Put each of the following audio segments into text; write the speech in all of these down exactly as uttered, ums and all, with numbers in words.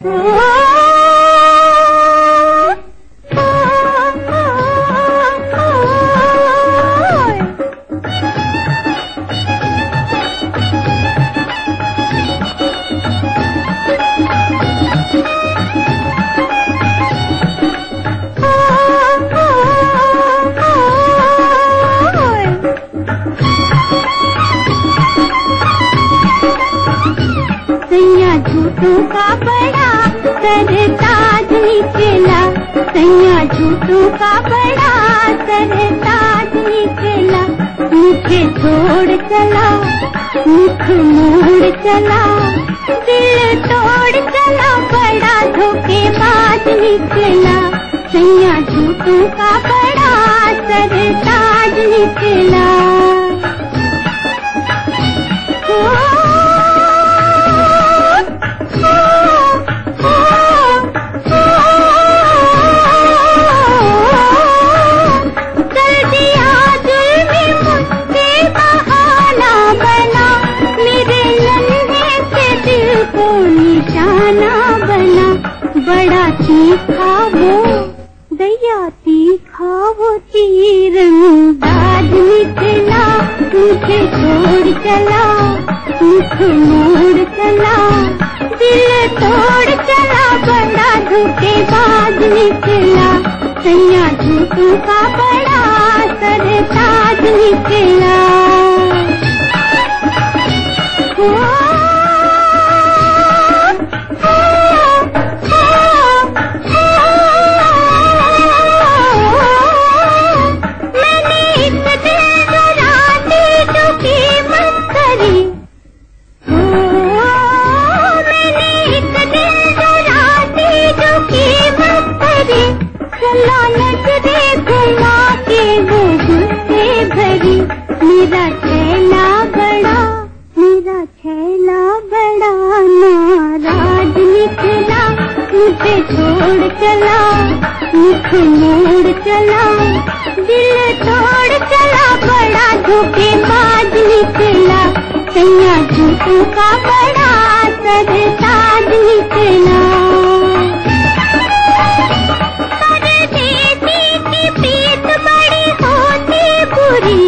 झूठों का बड़ा सरताज निकला, सैया झूठों का बड़ा सरताज निकला। मुझे छोड़ चला, मुख मोड़ चला, दिल तोड़ चला, बड़ा धोखेबाज निकला। सैया झूठों का बड़ा सरताज निकला। बड़ा तीखा वो दया तीखा वो तीरंदाज निकला। मुझे छोड़ चला, मुख मोड़ चला, दिल तोड़ चला, बड़ा धोखेबाज निकला। सैया झूठों का बड़ा सरताज निकला। मेरा छैला बड़ा, मेरा छैला बड़ा नाराज निकला। मुझे छोड़ चला, मुख मोड़ चला, दिल तोड़ चला, बड़ा धोखेबाज निकला। सैया झूठों का बड़ा सरताज निकला। परदेसी की प्रीत बड़ी होती बुरी,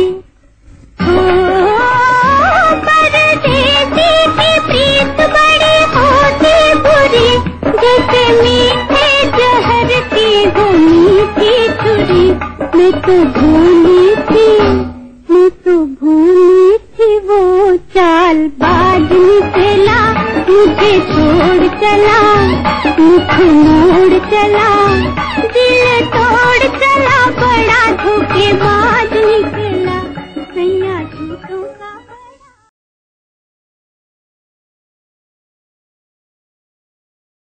जैसे मीठे जहर की वो मीठी छुरी। मैं तो भूली थी, मैं तो भूली थी वो चाल बाज निकला। मुझे छोड़ चला, मुख मोड़ चला,